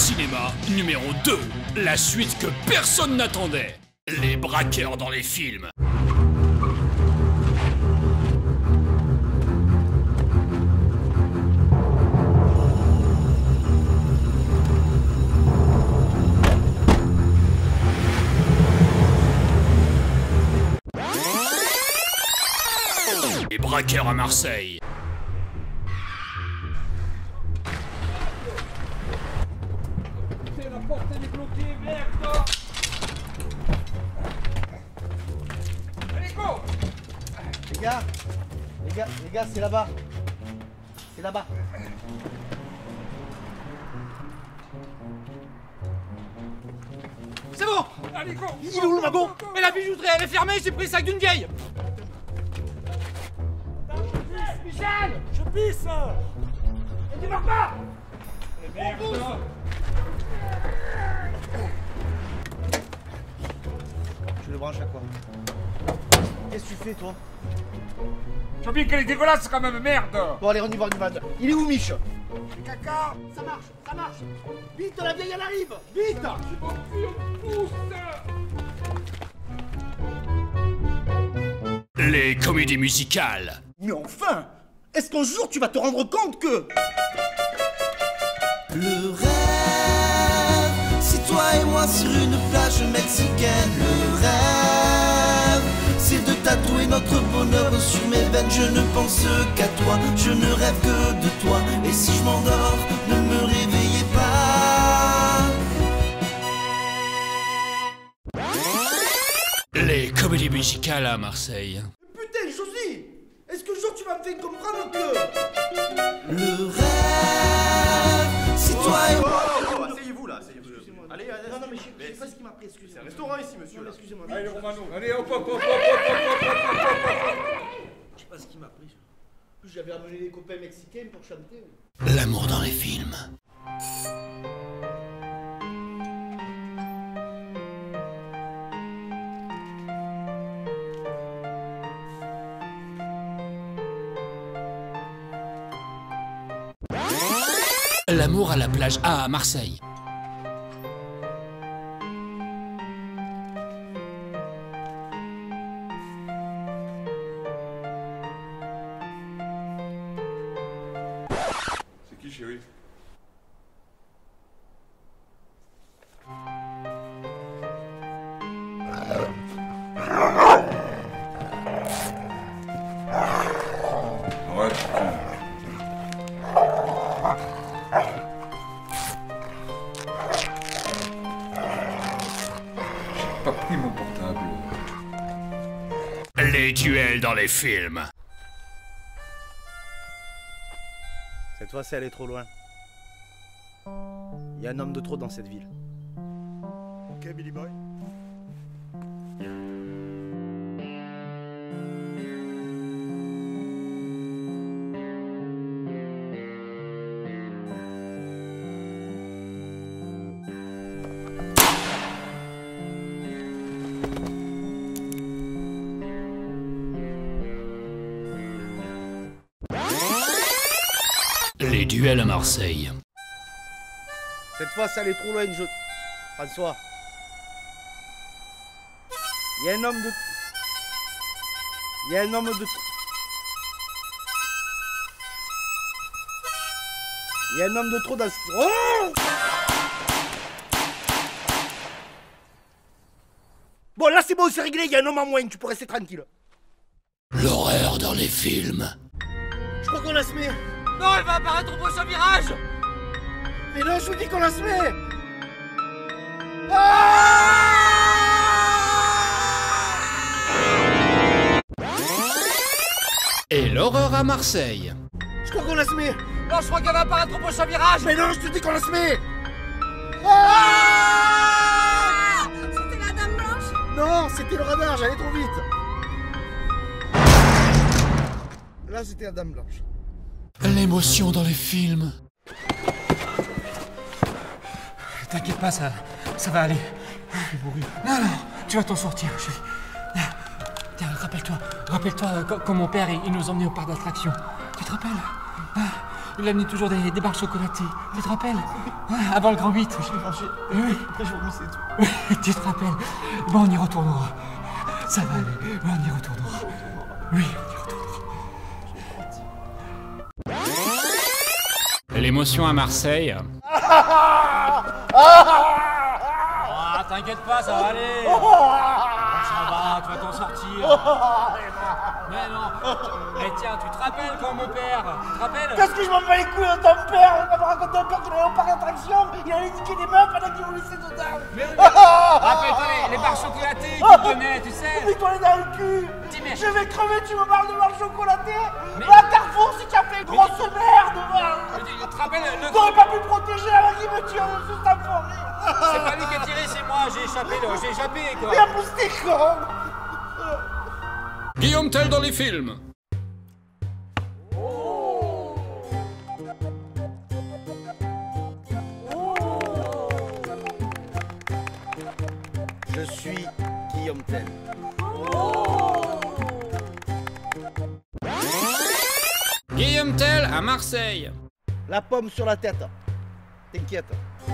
cinéma numéro 2, la suite que personne n'attendait. Les braqueurs dans les films. Les braqueurs à Marseille. La porte elle est bloquée, merde! Allez, go! Les gars, c'est là-bas. C'est là-bas. C'est bon! Allez, go! Il est où le wagon? Mais la bijouterie elle est fermée, j'ai pris le sac d'une vieille! Michel! Je pisse! Et tu vas pas! On pousse! Je le branche à quoi? Qu'est-ce que tu fais, toi? J'ai oublié qu'elle est dégueulasse quand même, merde! Bon, allez, on y va, Il est où, Mich? Caca! Ça marche! Vite, la vieille, elle arrive! Vite! Je m'en fous, on pousse! Les comédies musicales. Mais enfin! Est-ce qu'un jour tu vas te rendre compte que... Le rêve, c'est toi et moi sur une plage mexicaine. Le rêve, c'est de tatouer notre bonheur sur mes veines. Je ne pense qu'à toi, je ne rêve que de toi. Et si je m'endors, ne me réveillez pas. Les comédies musicales à Marseille. Putain, Josie! Est-ce qu'un jour tu vas me faire comprendre que... Le rêve, c'est toi et moi. Asseyez-vous là, asseyez-vous. Allez, allez. Non, mais je sais pas ce qui m'a pris, excusez-moi. C'est un restaurant ici, monsieur. Non, excusez-moi. Allez, Romano, allez, hop, hop, hop, hop, hop, hop, Je sais pas ce qui m'a pris. En plus, j'avais amené les copains mexicains pour chanter. L'amour dans les films. L'amour à la plage à Marseille. C'est qui, chérie? Ouais, j'ai pas pris mon portable. Les duels dans les films. Cette fois, c'est aller trop loin. Il y a un homme de trop dans cette ville. Ok, Billy Boy. Les duels à Marseille. Cette fois, c'est aller trop loin, François. Il y a un homme de... Il y a un homme de... Il y a un homme de trop dans... Oh! Bon, là, c'est bon, c'est réglé. Il y a un homme en moins. Tu peux rester tranquille. L'horreur dans les films. Je crois qu'on la se met. Non, elle va apparaître au prochain virage! Mais non, je vous dis qu'on la se met. Ah! Et l'horreur à Marseille. Je crois qu'on la se met. Non, je crois qu'elle va apparaître au prochain virage! Mais non, je te dis qu'on la se met. Ah! C'était la Dame Blanche? Non, c'était le radar, j'allais trop vite. Là, c'était la Dame Blanche. L'émotion dans les films. T'inquiète pas, ça va aller. Non, tu vas t'en sortir, chérie. Tiens, rappelle-toi quand mon père, il nous emmenait au parc d'attractions. Tu te rappelles? il amenait toujours des barres chocolatées. Tu te rappelles? Avant le grand 8. Je l'ai mangé. Oui. Après, je vomissais tout. Tu te rappelles? Bon, on y retournera. Ça va aller. On y retournera. Oui, on y retournera. L'émotion à Marseille. Ah, t'inquiète pas, ça va aller. Ça va, tu vas t'en sortir. Mais non. Eh tiens, tu te rappelles quand mon père? Tu te rappelles? Qu'est-ce que je m'en bats les couilles de ton père? On m'a raconté un père qu'il allait au parc d'attraction, il allait niquer des meufs pendant qu'il vous laissait dedans. Rappelle-toi les barres chocolatées qu'il te donnait, tu sais. Mets-toi les dans le cul. Dis-moi. Je vais crever, tu me parles de barres chocolatées. Va à Carrefour si tu as fait une grosse merde, va. Tu te rappelles le... T'aurais pas pu me protéger avant qu'il me tue en dessous de ta forêt. C'est pas lui qui a tiré, c'est moi, j'ai échappé quoi. Et en plus t'es con. Guillaume Tell dans les films. Je suis Guillaume Tell. Guillaume Tell à Marseille. La pomme sur la tête. T'inquiète.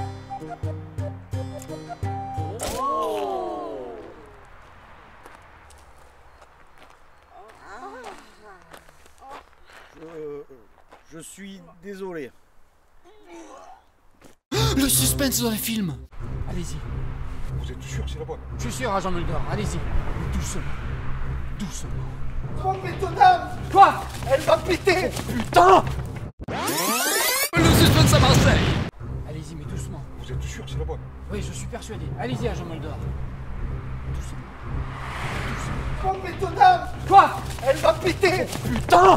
Je suis désolé. Le suspense dans les films. Allez-y. Vous êtes sûr que c'est la bonne? Je suis sûr, agent Mulder, allez-y. Doucement. Doucement. Oh mais ton âme. Quoi? Elle va péter. Putain! Le suspense à Marseille. Allez-y, mais doucement. Vous êtes sûr que c'est la bonne? Oui, je suis persuadé. Allez-y, agent Mulder. Doucement. Oh mais ton âme. Quoi? Elle va péter. Putain!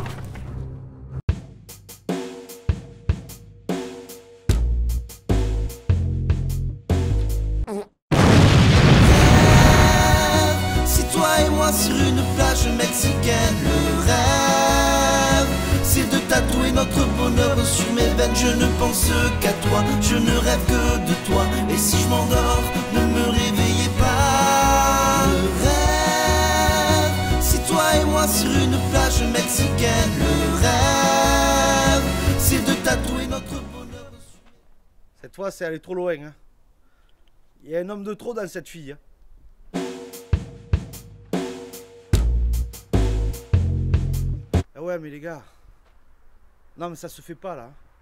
C'est toi et moi sur une plage mexicaine. Le rêve, c'est de tatouer notre bonheur sur mes veines. Je ne pense qu'à toi, je ne rêve que de toi. Et si je m'endors, ne me réveillez pas. Le rêve, c'est toi et moi sur une plage mexicaine. Le rêve, c'est de tatouer notre bonheur sur... Cette fois, c'est aller trop loin. Hein. Il y a un homme de trop dans cette fille. Hein. Ah ouais, mais les gars. Non, mais ça se fait pas là.